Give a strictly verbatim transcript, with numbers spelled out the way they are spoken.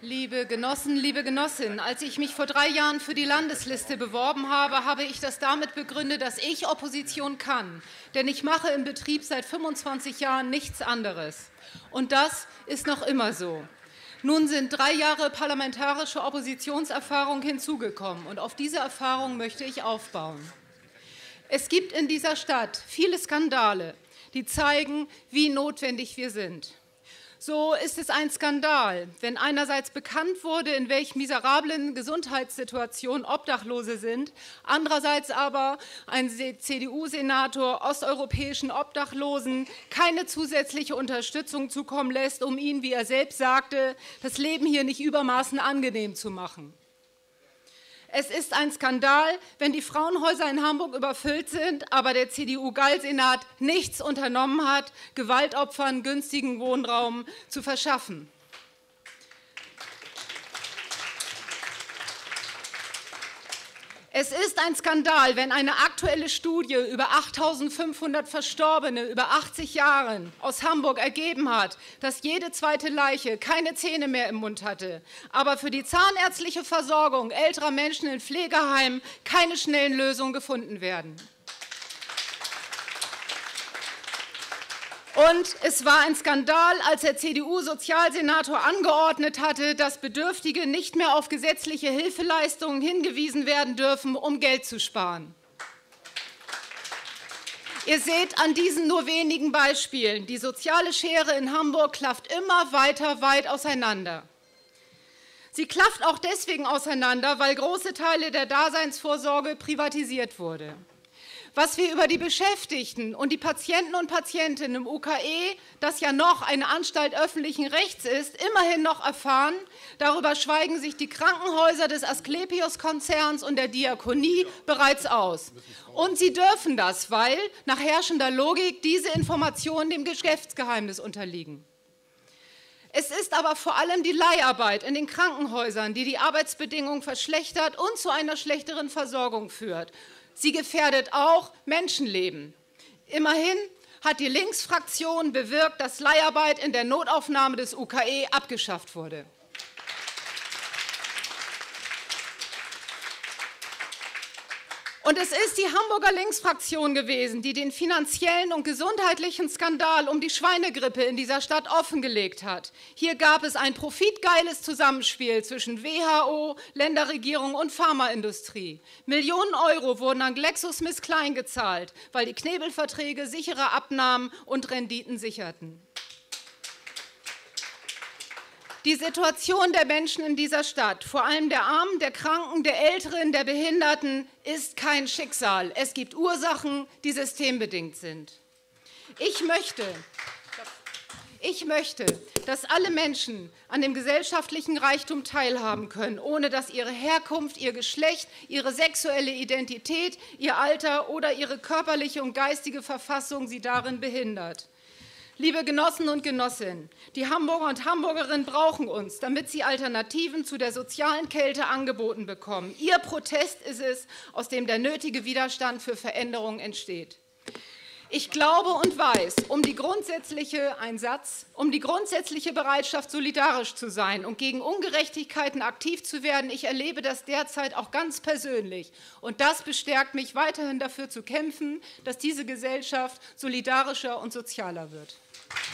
Liebe Genossen, liebe Genossinnen, als ich mich vor drei Jahren für die Landesliste beworben habe, habe ich das damit begründet, dass ich Opposition kann. Denn ich mache im Betrieb seit fünfundzwanzig Jahren nichts anderes. Und das ist noch immer so. Nun sind drei Jahre parlamentarische Oppositionserfahrung hinzugekommen. Und auf diese Erfahrung möchte ich aufbauen. Es gibt in dieser Stadt viele Skandale, die zeigen, wie notwendig wir sind. So ist es ein Skandal, wenn einerseits bekannt wurde, in welch miserablen Gesundheitssituationen Obdachlose sind, andererseits aber ein C D U-Senator osteuropäischen Obdachlosen keine zusätzliche Unterstützung zukommen lässt, um ihnen, wie er selbst sagte, das Leben hier nicht übermaßen angenehm zu machen. Es ist ein Skandal, wenn die Frauenhäuser in Hamburg überfüllt sind, aber der C D U-Gallsenat nichts unternommen hat, Gewaltopfern günstigen Wohnraum zu verschaffen. Es ist ein Skandal, wenn eine aktuelle Studie über achttausendfünfhundert Verstorbene über achtzig Jahren aus Hamburg ergeben hat, dass jede zweite Leiche keine Zähne mehr im Mund hatte, aber für die zahnärztliche Versorgung älterer Menschen in Pflegeheimen keine schnellen Lösungen gefunden werden. Und es war ein Skandal, als der C D U-Sozialsenator angeordnet hatte, dass Bedürftige nicht mehr auf gesetzliche Hilfeleistungen hingewiesen werden dürfen, um Geld zu sparen. Ihr seht an diesen nur wenigen Beispielen, die soziale Schere in Hamburg klafft immer weiter weit auseinander. Sie klafft auch deswegen auseinander, weil große Teile der Daseinsvorsorge privatisiert wurde. Was wir über die Beschäftigten und die Patienten und Patientinnen im U K E, das ja noch eine Anstalt öffentlichen Rechts ist, immerhin noch erfahren, darüber schweigen sich die Krankenhäuser des Asklepios-Konzerns und der Diakonie bereits aus. Und sie dürfen das, weil nach herrschender Logik diese Informationen dem Geschäftsgeheimnis unterliegen. Es ist aber vor allem die Leiharbeit in den Krankenhäusern, die die Arbeitsbedingungen verschlechtert und zu einer schlechteren Versorgung führt. Sie gefährdet auch Menschenleben. Immerhin hat die Linksfraktion bewirkt, dass Leiharbeit in der Notaufnahme des U K E abgeschafft wurde. Und es ist die Hamburger Linksfraktion gewesen, die den finanziellen und gesundheitlichen Skandal um die Schweinegrippe in dieser Stadt offengelegt hat. Hier gab es ein profitgeiles Zusammenspiel zwischen W H O, Länderregierung und Pharmaindustrie. Millionen Euro wurden an GlaxoSmithKline gezahlt, weil die Knebelverträge sichere Abnahmen und Renditen sicherten. Die Situation der Menschen in dieser Stadt, vor allem der Armen, der Kranken, der Älteren, der Behinderten, ist kein Schicksal. Es gibt Ursachen, die systembedingt sind. Ich möchte, ich möchte, dass alle Menschen an dem gesellschaftlichen Reichtum teilhaben können, ohne dass ihre Herkunft, ihr Geschlecht, ihre sexuelle Identität, ihr Alter oder ihre körperliche und geistige Verfassung sie darin behindert. Liebe Genossen und Genossinnen, die Hamburger und Hamburgerinnen brauchen uns, damit sie Alternativen zu der sozialen Kälte angeboten bekommen. Ihr Protest ist es, aus dem der nötige Widerstand für Veränderung entsteht. Ich glaube und weiß um die grundsätzliche, ein Satz, um die grundsätzliche Bereitschaft, solidarisch zu sein und gegen Ungerechtigkeiten aktiv zu werden. Ich erlebe das derzeit auch ganz persönlich. Und das bestärkt mich, weiterhin dafür zu kämpfen, dass diese Gesellschaft solidarischer und sozialer wird.